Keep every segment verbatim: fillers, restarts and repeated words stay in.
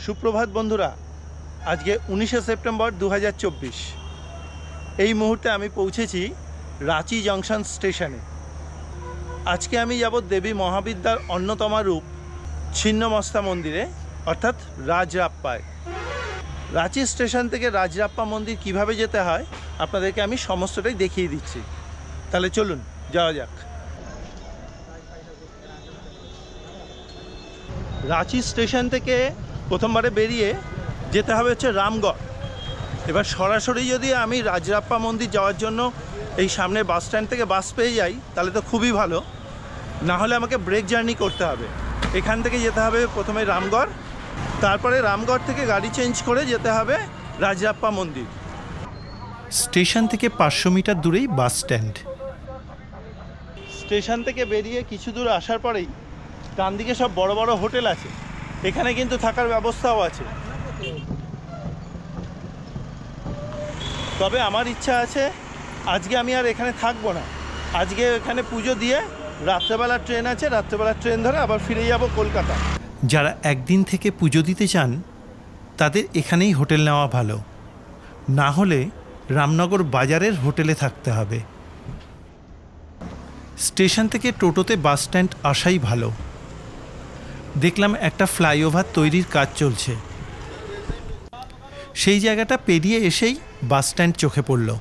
সুপ্রভাত বন্ধুরা, আজকে উনিশে সেপ্টেম্বর দু হাজার চব্বিশ। এই মুহূর্তে আমি পৌঁছেছি রাঁচি জংশন স্টেশনে। আজকে আমি যাব দেবী মহাবিদ্যার অন্যতম রূপ ছিন্নমস্তা মন্দিরে, অর্থাৎ রাজরাপ্পায়। রাঁচি স্টেশন থেকে রাজরাপ্পা মন্দির কিভাবে যেতে হয় আপনাদেরকে আমি সমস্তটাই দেখিয়ে দিচ্ছি। তাহলে চলুন যাওয়া যাক। রাঁচি স্টেশন থেকে প্রথমবারে বেরিয়ে যেতে হবে হচ্ছে রামগড়। এবার সরাসরি যদি আমি রাজরাপ্পা মন্দির যাওয়ার জন্য এই সামনে বাস স্ট্যান্ড থেকে বাস পেয়ে যাই তাহলে তো খুবই ভালো, না হলে আমাকে ব্রেক জার্নি করতে হবে। এখান থেকে যেতে হবে প্রথমে রামগড়, তারপরে রামগড় থেকে গাড়ি চেঞ্জ করে যেতে হবে রাজরাপ্পা মন্দির। স্টেশন থেকে পাঁচশো মিটার দূরেই বাস স্ট্যান্ড। স্টেশন থেকে বেরিয়ে কিছু দূর আসার পরেই ডান দিকে সব বড় বড় হোটেল আছে, এখানে কিন্তু থাকার ব্যবস্থাও আছে। তবে আমার ইচ্ছা আছে আজকে আমি আর এখানে থাকবো না, আজকে এখানে পুজো দিয়ে রাত্রেবেলা ট্রেন আছে, রাত্রেবেলা ট্রেন ধরে আবার ফিরে যাব কলকাতা। যারা একদিন থেকে পুজো দিতে চান তাদের এখানেই হোটেল নেওয়া ভালো, না হলে রামনগর বাজারের হোটেলে থাকতে হবে। স্টেশন থেকে টোটোতে বাস স্ট্যান্ড আসাই ভালো। দেখলাম একটা ফ্লাইওভার তৈরির কাজ চলছে, সেই জায়গাটা পেরিয়ে এসেই বাস স্ট্যান্ড চোখে পড়ল।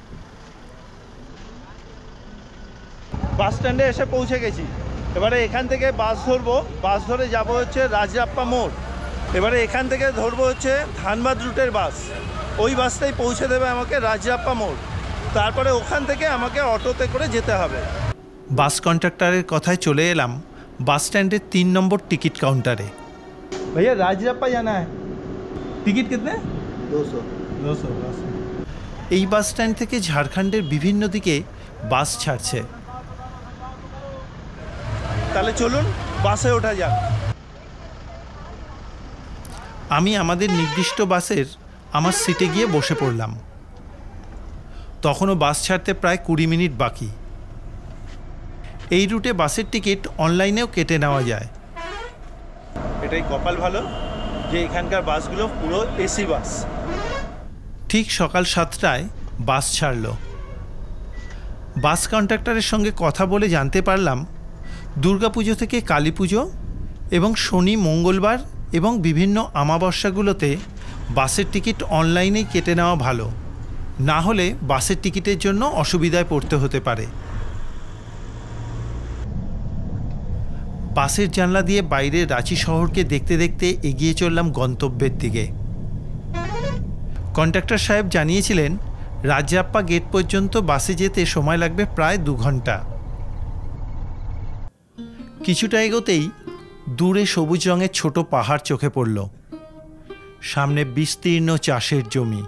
বাস স্ট্যান্ডে এসে পৌঁছে গেছি। এবারে এখান থেকে বাস ধরবো, বাস ধরে যাব হচ্ছে রাজরাপ্পা মোড়। এবারে এখান থেকে ধরবো হচ্ছে ধানবাদ রুটের বাস, ওই বাসটাই পৌঁছে দেবে আমাকে রাজরাপ্পা মোড়। তারপরে ওখান থেকে আমাকে অটোতে করে যেতে হবে। বাস কন্ট্রাক্টরের কথায় চলে এলাম বাস স্ট্যান্ডের তিন নম্বর টিকিট কাউন্টারে। भैया राजराप्पा जाना है, टिकट कितने? दो सौ दो सौ बस। এই বাস স্ট্যান্ড থেকে ঝাড়খণ্ডের বিভিন্ন দিকে বাস ছাড়ছে। তাহলে চলুন বাসে ওঠা যাক। আমি আমাদের নির্দিষ্ট বাসের আমার সিটে গিয়ে বসে পড়লাম। তখনও বাস ছাড়তে প্রায় কুড়ি মিনিট বাকি। এই রুটে বাসের টিকিট অনলাইনেও কেটে নেওয়া যায়। এটাই কপাল ভালো যে এখানকার বাসগুলো পুরো এসি বাস। ঠিক সকাল সাতটায় বাস ছাড়ল। বাস কন্ট্রাক্টরের সঙ্গে কথা বলে জানতে পারলাম দুর্গাপুজো থেকে কালী পুজো এবং শনি মঙ্গলবার এবং বিভিন্ন আমাবস্যাগুলোতে বাসের টিকিট অনলাইনেই কেটে নেওয়া ভালো, না হলে বাসের টিকিটের জন্য অসুবিধায় পড়তে হতে পারে। বাসের জানলা দিয়ে বাইরে রাঁচি শহরকে দেখতে দেখতে এগিয়ে চললাম গন্তব্যের দিকে। কন্ট্রাক্টর সাহেব জানিয়েছিলেন রাজরাপ্পা গেট পর্যন্ত বাসে যেতে সময় লাগবে প্রায় দু ঘন্টা। কিছুটা এগোতেই দূরে সবুজ রঙের ছোট পাহাড় চোখে পড়ল, সামনে বিস্তীর্ণ চাষের জমি।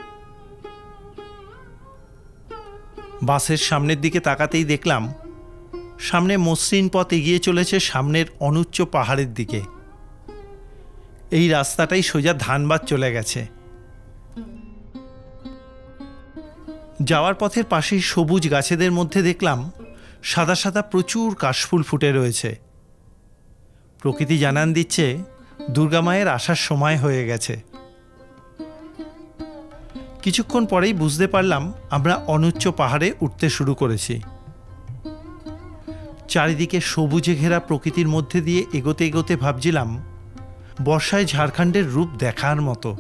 বাসের সামনের দিকে তাকাতেই দেখলাম সামনে মসৃণ পথ এগিয়ে চলেছে সামনের অনুচ্চ পাহাড়ের দিকে। এই রাস্তাটাই সোজা ধানবাদ চলে গেছে। যাওয়ার পথের পাশেই সবুজ গাছেদের মধ্যে দেখলাম সাদা সাদা প্রচুর কাশফুল ফুটে রয়েছে। প্রকৃতি জানান দিচ্ছে দুর্গা মায়ের আসার সময় হয়ে গেছে। কিছুক্ষণ পরেই বুঝতে পারলাম আমরা অনুচ্চ পাহাড়ে উঠতে শুরু করেছি। চারিদিকে সবুজে ঘেরা প্রকৃতির মধ্যে দিয়ে এগোতে এগোতে ভাবছিলাম বর্ষায় ঝাড়খণ্ডের রূপ দেখার মতো।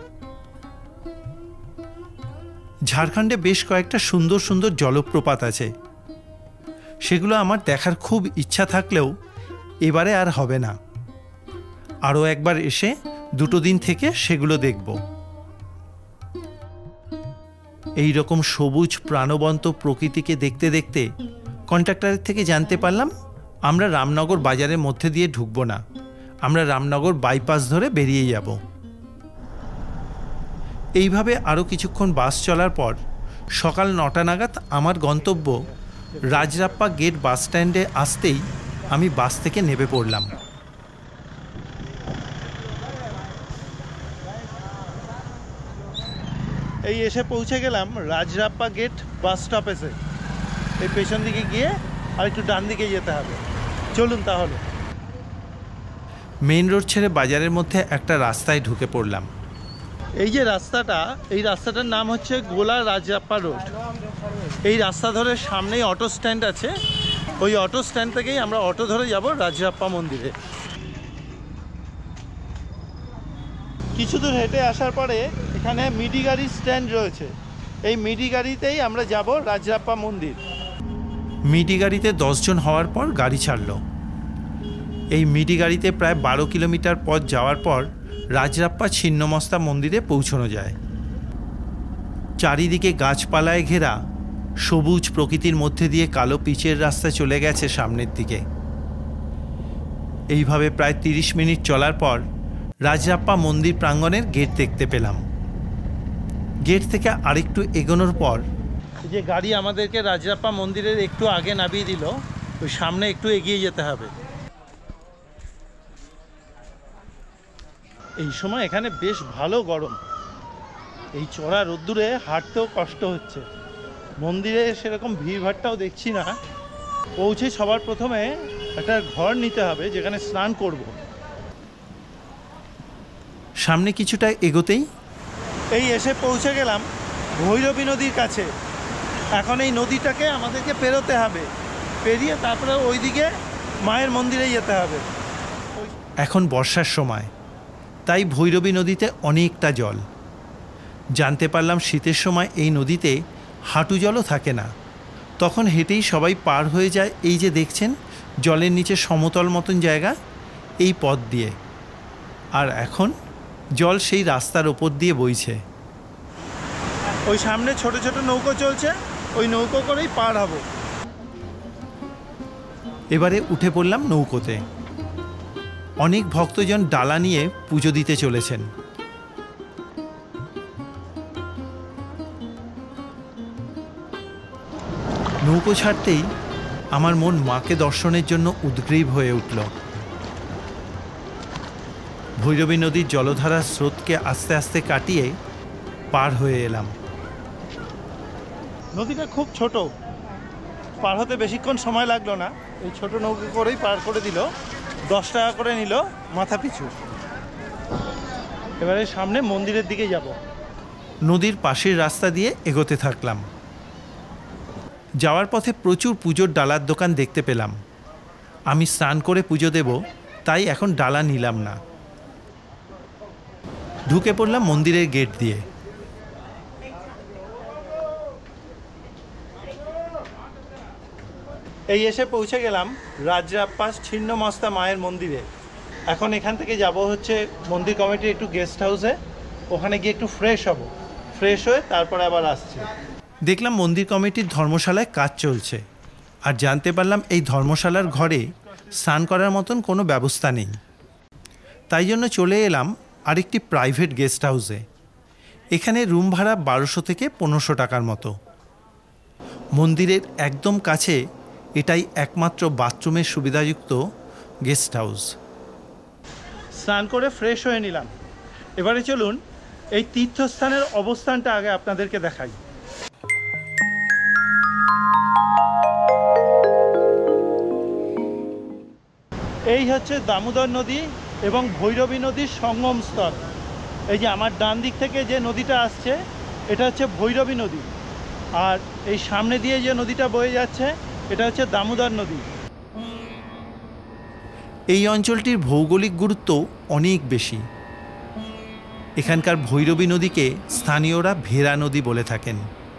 ঝাড়খণ্ডে বেশ কয়েকটা সুন্দর সুন্দর জলপ্রপাত আছে, সেগুলো আমার দেখার খুব ইচ্ছা থাকলেও এবারে আর হবে না। আরও একবার এসে দুটো দিন থেকে সেগুলো দেখব। এই রকম সবুজ প্রাণবন্ত প্রকৃতিকে দেখতে দেখতে কন্ট্রাক্টরের থেকে জানতে পারলাম আমরা রামনগর বাজারের মধ্যে দিয়ে ঢুকব না, আমরা রামনগর বাইপাস ধরে বেরিয়ে যাব। এইভাবে আরও কিছুক্ষণ বাস চলার পর সকাল নটা নাগাদ আমার গন্তব্য রাজরাপ্পা গেট বাস স্ট্যান্ডে আসতেই আমি বাস থেকে নেমে পড়লাম। এই এসে পৌঁছে গেলাম রাজরাপ্পা গেট বাস স্টপেজে। এই পেছন দিকে গিয়ে আর একটু ডান দিকে যেতে হবে। চলুন তাহলে। মেন রোড ছেড়ে বাজারের মধ্যে একটা রাস্তায় ঢুকে পড়লাম। এই যে রাস্তাটা, এই রাস্তাটার নাম হচ্ছে গোলা রাজরাপ্পা রোড। এই রাস্তা ধরে সামনেই অটো স্ট্যান্ড আছে, ওই অটো স্ট্যান্ড থেকেই আমরা অটো ধরে যাব রাজরাপ্পা মন্দিরে। কিছু দূর হেঁটে আসার পরে এখানে মিডি গাড়ির স্ট্যান্ড রয়েছে, এই মিডি গাড়িতেই আমরা যাব রাজরাপ্পা মন্দির। মিডি গাড়িতে দশজন হওয়ার পর গাড়ি ছাড়ল। এই মিডি গাড়িতে প্রায় বারো কিলোমিটার পথ যাওয়ার পর রাজরাপ্পা ছিন্নমস্তা মন্দিরে পৌঁছানো যায়। চারিদিকে গাছপালায় ঘেরা সবুজ প্রকৃতির মধ্যে দিয়ে কালো পিচের রাস্তা চলে গেছে সামনের দিকে। এইভাবে প্রায় তিরিশ মিনিট চলার পর রাজরাপ্পা মন্দির প্রাঙ্গণের গেট দেখতে পেলাম। গেট থেকে আরেকটু এগোনোর পর যে গাড়ি আমাদেরকে রাজরাপ্পা মন্দিরের একটু আগে নামিয়ে দিল, ওই সামনে একটু এগিয়ে যেতে হবে। এই সময় এখানে বেশ ভালো গরম, এই চড়া রোদ্দুরে হাঁটতেও কষ্ট হচ্ছে। মন্দিরে সেরকম ভিড়ভাড়টাও দেখছি না। পৌঁছে সবার প্রথমে একটা ঘর নিতে হবে যেখানে স্নান করব। সামনে কিছুটা এগোতেই এই এসে পৌঁছে গেলাম ভৈরবী নদীর কাছে। এখন এই নদীটাকে আমাদেরকে পেরোতে হবে, পেরিয়ে তারপরে ওইদিকে মায়ের মন্দিরে যেতে হবে। এখন বর্ষার সময়, তাই ভৈরবী নদীতে অনেকটা জল। জানতে পারলাম শীতের সময় এই নদীতে হাঁটু জলও থাকে না, তখন হেঁটেই সবাই পার হয়ে যায়। এই যে দেখছেন জলের নিচে সমতল মতন জায়গা, এই পথ দিয়ে। আর এখন জল সেই রাস্তার ওপর দিয়ে বইছে। ওই সামনে ছোট ছোট নৌকো চলছে, ওই নৌকো করেই পার হব। এবারে উঠে পড়লাম নৌকোতে। অনেক ভক্তজন ডালা নিয়ে পুজো দিতে চলেছেন। নৌকো ছাড়তেই আমার মন মাকে দর্শনের জন্য উদ্গ্রীব হয়ে উঠল। ভৈরবী নদীর জলধারার স্রোতকে আস্তে আস্তে কাটিয়ে পার হয়ে এলাম। নদীটা খুব ছোট, পার হতে বেশিক্ষণ সময় লাগলো না। এই ছোট নৌকো করেই পার করে দিল। দশ টাকা করে নিল মাথা পিছু। এবারে সামনে মন্দিরের দিকে যাব। নদীর পাশের রাস্তা দিয়ে এগোতে থাকলাম। যাওয়ার পথে প্রচুর পুজোর ডালার দোকান দেখতে পেলাম। আমি স্নান করে পুজো দেব, তাই এখন ডালা নিলাম না। ঢুকে পড়লাম মন্দিরের গেট দিয়ে। এই এসে পৌঁছে গেলাম রাজরাপ্পা ছিন্নমস্তা মায়ের মন্দিরে। এখন এখান থেকে যাব হচ্ছে মন্দির কমিটির একটু গেস্ট হাউসে, ওখানে গিয়ে একটু ফ্রেশ হব। ফ্রেশ হয়ে তারপরে আবার আসছি। দেখলাম মন্দির কমিটির ধর্মশালায় কাজ চলছে, আর জানতে পারলাম এই ধর্মশালার ঘরে স্নান করার মতন কোনো ব্যবস্থা নেই। তাই জন্য চলে এলাম আরেকটি প্রাইভেট গেস্ট হাউসে। এখানে রুম ভাড়া বারোশো থেকে পনেরোশো টাকার মতো। মন্দিরের একদম কাছে এটাই একমাত্র বাথরুমের সুবিধাযুক্ত গেস্ট হাউস। স্নান করে ফ্রেশ হয়ে নিলাম। এবারে চলুন এই তীর্থস্থানের অবস্থানটা আগে আপনাদেরকে দেখাই। এই হচ্ছে দামোদর নদী এবং ভৈরবী নদীর সঙ্গম স্থল। এই যে আমার ডান দিক থেকে যে নদীটা আসছে, এটা হচ্ছে ভৈরবী নদী, আর এই সামনে দিয়ে যে নদীটা বয়ে যাচ্ছে, এটা হচ্ছে দামোদর নদী। এই অঞ্চলটির ভৌগোলিক গুরুত্ব অনেক বেশি। এখানকার ভৈরবী নদীকে স্থানীয়রা ভেরা নদী বলে থাকেন।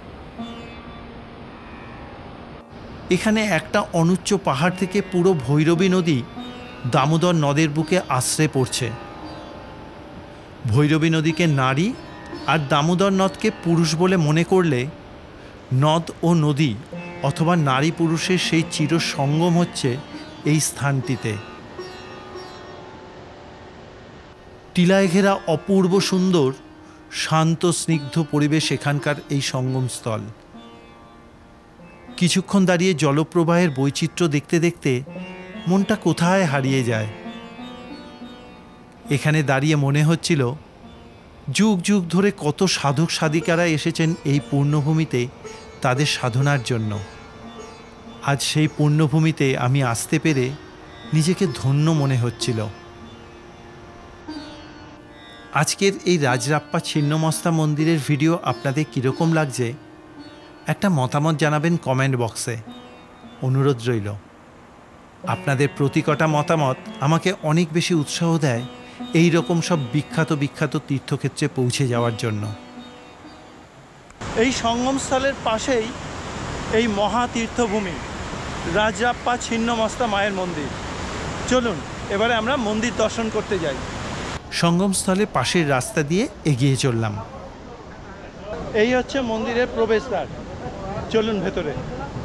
এখানে একটা অনুচ্চ পাহাড় থেকে পুরো ভৈরবী নদী দামোদর নদের বুকে আশ্রে পড়ছে। ভৈরবী নদীকে নারী আর দামোদর নদকে পুরুষ বলে মনে করলে নদ ও নদী অথবা নারী পুরুষের সেই চির সঙ্গম হচ্ছে এই স্থানটিতে। টিলায় ঘেরা অপূর্ব সুন্দর শান্ত স্নিগ্ধ পরিবেশ এখানকার এই সঙ্গমস্থল। কিছুক্ষণ দাঁড়িয়ে জলপ্রবাহের বৈচিত্র্য দেখতে দেখতে মনটা কোথায় হারিয়ে যায়। এখানে দাঁড়িয়ে মনে হচ্ছিল যুগ যুগ ধরে কত সাধক সাধিকারা এসেছেন এই পূর্ণভূমিতে তাদের সাধনার জন্য। আজ সেই পূর্ণভূমিতে আমি আসতে পেরে নিজেকে ধন্য মনে হচ্ছিল। আজকের এই রাজরাপ্পা ছিন্নমস্তা মন্দিরের ভিডিও আপনাদের কীরকম লাগছে একটা মতামত জানাবেন কমেন্ট বক্সে। অনুরোধ রইল। আপনাদের প্রতি কটা মতামত আমাকে অনেক বেশি উৎসাহ দেয় এই রকম সব বিখ্যাত বিখ্যাত তীর্থক্ষেত্রে পৌঁছে যাওয়ার জন্য। এই সঙ্গমস্থলের পাশেই এই মহা তীর্থভূমি রাজরাপ্পা ছিন্নমস্তা মায়ের মন্দির। চলুন এবারে আমরা মন্দির দর্শন করতে যাই। সঙ্গমস্থলে পাশের রাস্তা দিয়ে এগিয়ে চললাম। এই হচ্ছে মন্দিরের প্রবেশদ্বার। চলুন ভেতরে।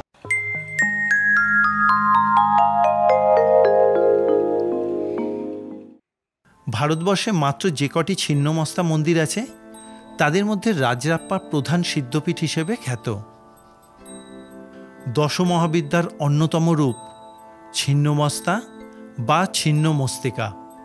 ভারতবর্ষে মাত্র যে কটি ছিন্নমস্তা মন্দির আছে তাদের মধ্যে রাজরাপ্পা প্রধান সিদ্ধপীঠ হিসেবে খ্যাত। দশমহাবিদ্যার অন্যতম রূপ ছিন্নমস্তা বা ছিন্নমস্তিকা।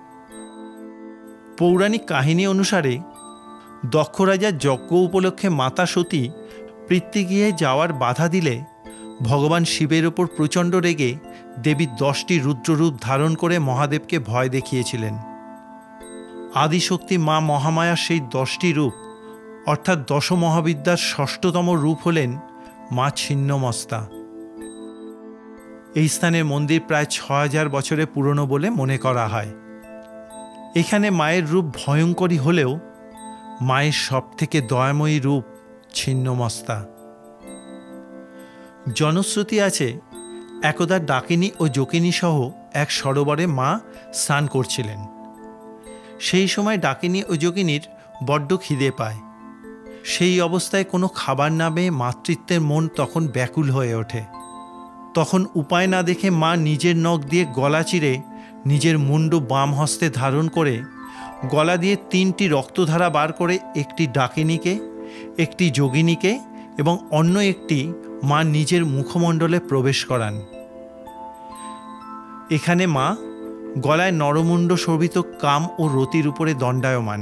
পৌরাণিক কাহিনী অনুসারে দক্ষ রাজার যজ্ঞ উপলক্ষে মাতা সতী পৃথিবীতে যাওয়ার বাধা দিলে ভগবান শিবের ওপর প্রচণ্ড রেগে দেবী দশটি রুদ্ররূপ ধারণ করে মহাদেবকে ভয় দেখিয়েছিলেন। আদিশক্তি মা মহামায়ার সেই দশটি রূপ অর্থাৎ দশমহাবিদ্যার ষষ্ঠতম রূপ হলেন মা ছিন্নমস্তা। এই স্থানের মন্দির প্রায় ছ হাজার বছরের পুরনো বলে মনে করা হয়। এখানে মায়ের রূপ ভয়ঙ্করী হলেও মায়ের সবথেকে দয়াময়ী রূপ ছিন্নমস্তা। জনশ্রুতি আছে একদা ডাকিনী ও যোগিনী সহ এক সরোবরে মা স্নান করছিলেন। সেই সময় ডাকিনী ও যোগিনীর বড্ড খিদে পায়। সেই অবস্থায় কোনো খাবার না পেয়ে মাতৃত্বের মন তখন ব্যাকুল হয়ে ওঠে। তখন উপায় না দেখে মা নিজের নখ দিয়ে গলা চিরে নিজের মুন্ডু বাম হস্তে ধারণ করে গলা দিয়ে তিনটি রক্তধারা বার করে একটি ডাকিনীকে, একটি যোগিনীকে এবং অন্য একটি মা নিজের মুখমণ্ডলে প্রবেশ করান। এখানে মা গলায় নরমুণ্ড শোভিত কাম ও রতির উপরে দণ্ডায়মান।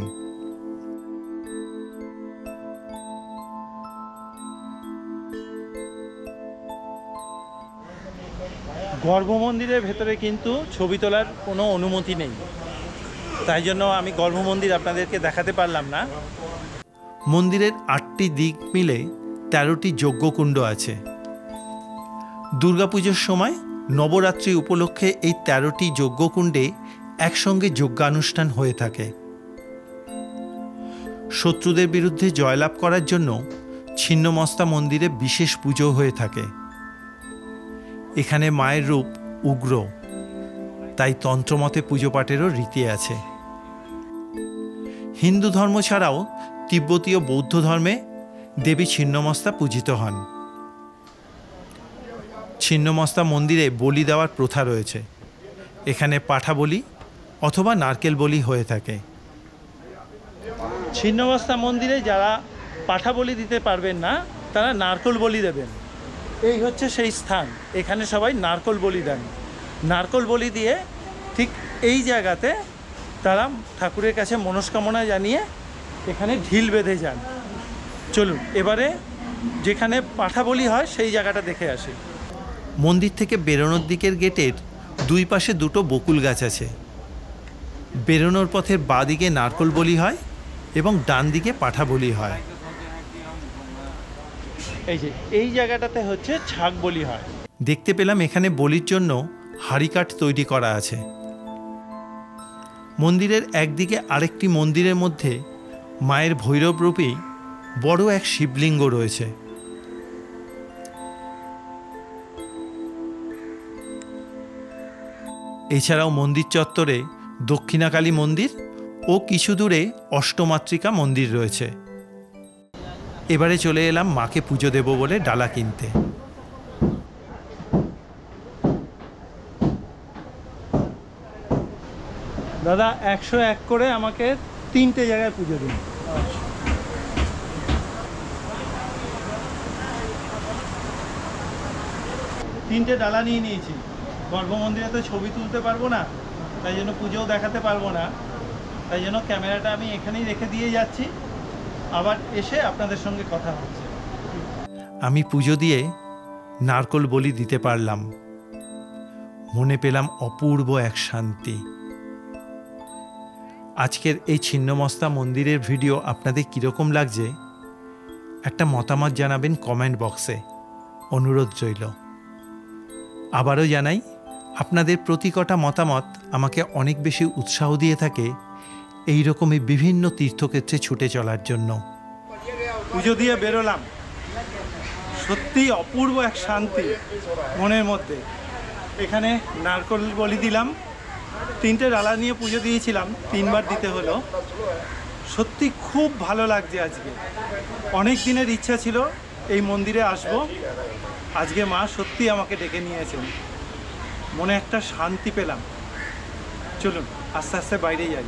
গর্ভমন্দিরের ভেতরে কিন্তু ছবি তোলার কোনো অনুমতি নেই, তাই জন্য আমি গর্ভমন্দির আপনাদেরকে দেখাতে পারলাম না। মন্দিরের আটটি দিক মিলে তেরোটি যজ্ঞকুণ্ড আছে। দুর্গাপুজোর সময় নবরাত্রি উপলক্ষে এই তেরোটি যজ্ঞকুণ্ডে একসঙ্গে যজ্ঞানুষ্ঠান হয়ে থাকে। শত্রুদের বিরুদ্ধে জয়লাভ করার জন্য ছিন্নমস্তা মন্দিরে বিশেষ পুজো হয়ে থাকে। এখানে মায়ের রূপ উগ্র, তাই তন্ত্রমতে পুজো পাঠেরও রীতি আছে। হিন্দু ধর্ম ছাড়াও তিব্বতীয় বৌদ্ধ ধর্মে দেবী ছিন্নমস্তা পূজিত হন। ছিন্নমস্তা মন্দিরে বলি দেওয়ার প্রথা রয়েছে। এখানে পাঠা বলি অথবা নারকেল বলি হয়ে থাকে। ছিন্নমস্তা মন্দিরে যারা পাঠা বলি দিতে পারবেন না তারা নারকেল বলি দেবেন। এই হচ্ছে সেই স্থান, এখানে সবাই নারকেল বলি দেন। নারকেল বলি দিয়ে ঠিক এই জায়গাতে তারা ঠাকুরের কাছে মনস্কামনা জানিয়ে এখানে ঢিল বেঁধে যান। চলুন এবারে যেখানে পাঠা বলি হয় সেই জায়গাটা দেখে আসি। মন্দির থেকে বেরোনোর দিকের গেটের দুই পাশে দুটো বকুল গাছ আছে। বেরোনোর পথের বাঁ দিকে নারকেল বলি হয় এবং ডান দিকে পাঠা বলি হয়। এই যে এই জায়গাটাতে হচ্ছে ছাগ বলি হয়। দেখতে পেলাম এখানে বলির জন্য হাড়িকাঠ তৈরি করা আছে। মন্দিরের একদিকে আরেকটি মন্দিরের মধ্যে মায়ের ভৈরবরূপী বড় এক শিবলিঙ্গ রয়েছে। এছাড়াও মন্দির চত্বরে দক্ষিণাকালী মন্দির ও কিছু দূরে অষ্টমাতৃকা মন্দির রয়েছে। এবারে চলে এলাম মাকে পুজো দেব বলে ডালা কিনতে। দাদা একশো এক করে আমাকে তিনটে জায়গায় পুজো দিন। তিনটে ডালা নিয়ে নিয়েছি। গর্ভমন্দিরে তো ছবি তুলতে পারবো না, তাই জন্য পুজোও দেখাতে পারবো না, তাই জন্য ক্যামেরাটা আমি এখানেই রেখে দিয়ে যাচ্ছি। আবার এসে আপনাদের সঙ্গে কথা হচ্ছে। আমি পুজো দিয়ে নারকেল বলি দিতে পারলাম। মনে পেলাম অপূর্ব এক শান্তি। আজকের এই ছিন্নমস্তা মন্দিরের ভিডিও আপনাদের কীরকম লাগছে একটা মতামত জানাবেন কমেন্ট বক্সে, অনুরোধ রইল। আবারও জানাই, আপনাদের প্রতি কটা মতামত আমাকে অনেক বেশি উৎসাহ দিয়ে থাকে এই রকমই বিভিন্ন তীর্থক্ষেত্রে ছুটে চলার জন্য। পুজো দিয়ে বেরোলাম, সত্যিই অপূর্ব এক শান্তি মনের মধ্যে। এখানে নারকোল বলি দিলাম, তিনটে ডালা নিয়ে পুজো দিয়েছিলাম, তিনবার দিতে হলো। সত্যি খুব ভালো লাগছে আজকে। অনেক দিনের ইচ্ছা ছিল এই মন্দিরে আসব, আজকে মা সত্যি আমাকে ডেকে নিয়েছেন, মনে একটা শান্তি পেলাম। চলুন আস্তে আস্তে বাইরে যাই।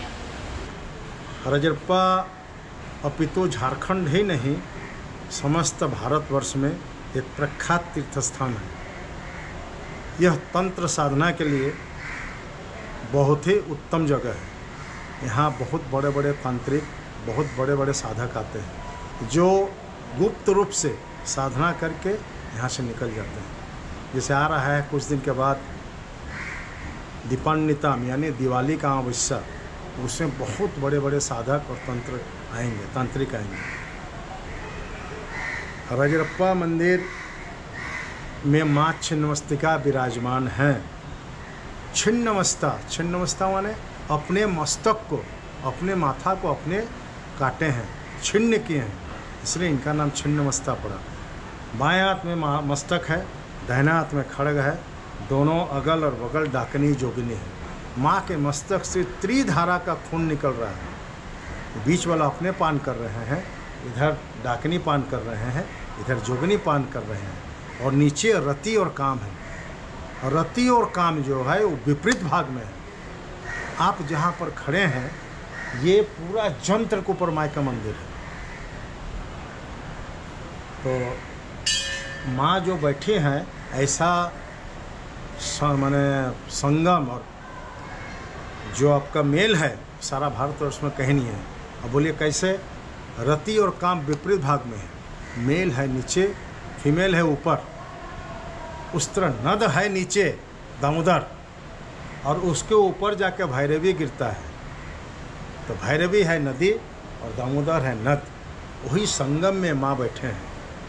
राजरप्पा अपितु झारखंड ही नहीं समस्त भारतवर्ष में एक प्रख्यात तीर्थ स्थान है। यह तंत्र साधना के लिए बहुत ही उत्तम जगह है। यहाँ बहुत बड़े बड़े तांत्रिक, बहुत बड़े बड़े साधक आते हैं जो गुप्त रूप से साधना करके यहाँ से निकल जाते हैं। जैसे आ रहा है कुछ दिन के बाद दीपान्विता यानी दिवाली का अमावस्या, उसमें बहुत बड़े बड़े साधक और तंत्र आएंगे, तांत्रिक आएंगे। राजरप्पा मंदिर में माँ छिन्नमस्तिका विराजमान हैं। छिन्नमस्ता, छिन्नमस्ता माने अपने मस्तक को, अपने माथा को अपने काटे हैं, छिन्न किए हैं, इसलिए इनका नाम छिन्नमस्ता पड़ा। बाएं हाथ में मस्तक है, दाहिना हाथ में खड्ग है, दोनों अगल और बगल डाकनी जोगिनी है। माँ के मस्तक से त्रिधारा का खून निकल रहा है। बीच वाला अपने पान कर रहे हैं, इधर डाकनी पान कर रहे हैं, इधर जोगनी पान कर रहे हैं, और नीचे रति और काम है। और रति और काम जो है वो विपरीत भाग में है। आप जहाँ पर खड़े हैं ये पूरा जंत्र के ऊपर माँ का मंदिर है। तो माँ जो बैठी हैं ऐसा माने संगम और जो आपका मेल है सारा भारतवर्ष में कहीं नहीं है। अब बोलिए कैसे? रति और काम विपरीत भाग में है, मेल है नीचे, फीमेल है ऊपर। उस तरह नद है नीचे दामोदर, और उसके ऊपर जाकर भैरवी गिरता है। तो भैरवी है नदी और दामोदर है नद, वही संगम में माँ बैठे हैं।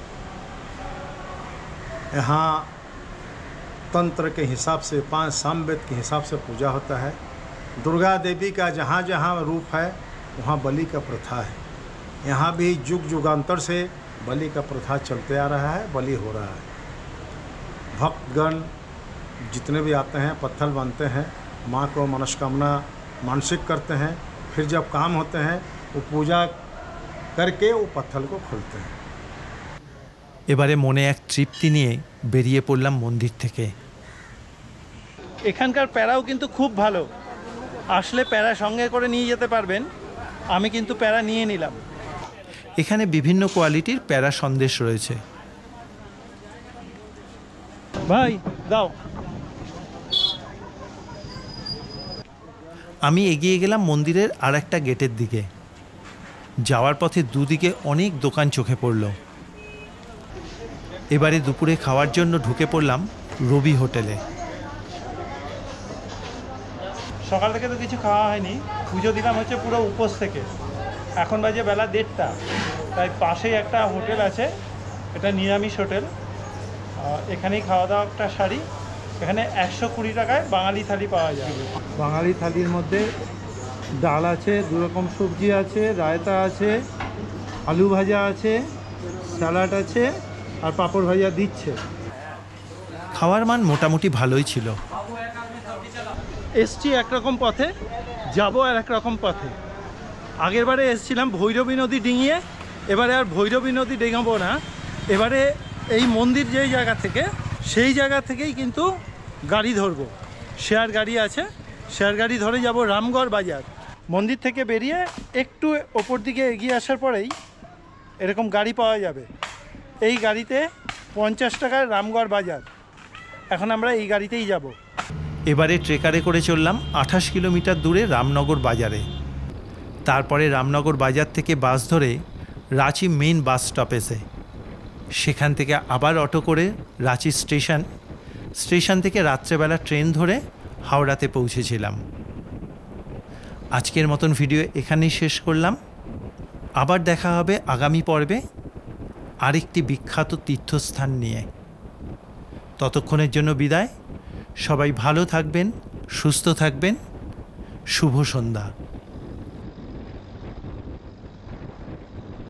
यहाँ तंत्र के हिसाब से, पांच सामवेद के हिसाब से पूजा होता है। दुर्गा देवी का जहाँ जहाँ रूप है वहाँ बलि का प्रथा है। यहाँ भी युग युगांतर से बलि का प्रथा चलते आ रहा है, बलि हो रहा है। भक्तगण जितने भी आते हैं पत्थर बांधते हैं, माँ को मनस्कामना मानसिक करते हैं, फिर जब काम होते हैं वो पूजा करके वो पत्थर को खोलते हैं। এবারে মনে এক তৃপ্তি নিয়ে বেরিয়ে পড়লাম মন্দির থেকে। এখানকার প্যারাও কিন্তু খুব ভালো, আসলে প্যারা সঙ্গে করে নিয়ে যেতে পারবেন। আমি কিন্তু প্যারা নিয়ে নিলাম। এখানে বিভিন্ন কোয়ালিটির প্যারা সন্দেশ রয়েছে। ভাই দাও। আমি এগিয়ে গেলাম মন্দিরের আর একটা গেটের দিকে। যাওয়ার পথে দুদিকে অনেক দোকান চোখে পড়ল। এবারে দুপুরে খাওয়ার জন্য ঢুকে পড়লাম রবি হোটেলে। সকাল থেকে তো কিছু খাওয়া হয়নি, পুজো দিলাম হচ্ছে পুরো উপোস থেকে। এখন বাজে বেলা দেড়টা, তাই পাশেই একটা হোটেল আছে, এটা নিরামিষ হোটেল। এখানেই খাওয়া দাওয়া একটা সারি। এখানে একশো কুড়ি টাকায় বাঙালি থালি পাওয়া যায়। বাঙালি থালির মধ্যে ডাল আছে, দু রকম সবজি আছে, রায়তা আছে, আলু ভাজা আছে, স্যালাড আছে, আর পাঁপড় ভাজা দিচ্ছে। খাওয়ার মান মোটামুটি ভালোই ছিল। এসছি একরকম পথে, যাবো আর একরকম পথে। আগের বারে এসছিলাম ভৈরবী নদী ডিঙিয়ে, এবারে আর ভৈরবী নদী ডিঙাবো না। এবারে এই মন্দির যেই জায়গা থেকে, সেই জায়গা থেকেই কিন্তু গাড়ি ধরবো। শেয়ার গাড়ি আছে, শেয়ার গাড়ি ধরে যাব রামগড় বাজার। মন্দির থেকে বেরিয়ে একটু ওপর দিকে এগিয়ে আসার পরেই এরকম গাড়ি পাওয়া যাবে। এই গাড়িতে পঞ্চাশ টাকায় রামগড় বাজার। এখন আমরা এই গাড়িতেই যাব। এবারে ট্রেকারে করে চললাম আঠাশ কিলোমিটার দূরে রামনগর বাজারে। তারপরে রামনগর বাজার থেকে বাস ধরে রাঁচি মেন বাস স্টপেজে, সেখান থেকে আবার অটো করে রাঁচি স্টেশন, স্টেশন থেকে রাত্রেবেলা ট্রেন ধরে হাওড়াতে পৌঁছেছিলাম। আজকের মতন ভিডিও এখানেই শেষ করলাম। আবার দেখা হবে আগামী পর্বে আরেকটি বিখ্যাত তীর্থস্থান নিয়ে। ততক্ষণের জন্য বিদায়। সবাই ভালো থাকবেন, সুস্থ থাকবেন। শুভ সন্ধ্যা।